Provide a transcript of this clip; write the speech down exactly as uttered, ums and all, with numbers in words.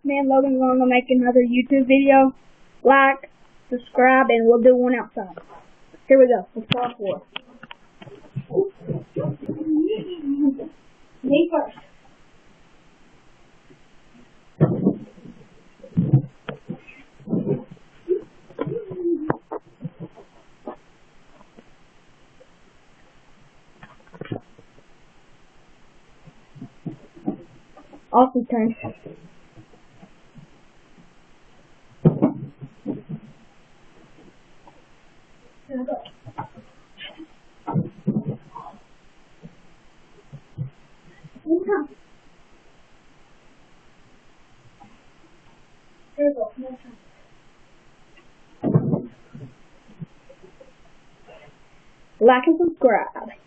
me and Logan are going to make another YouTube video. Like, subscribe, and we'll do one outside. Here we go. Let's start for me first. Awesome turn. Here we go. Like and subscribe.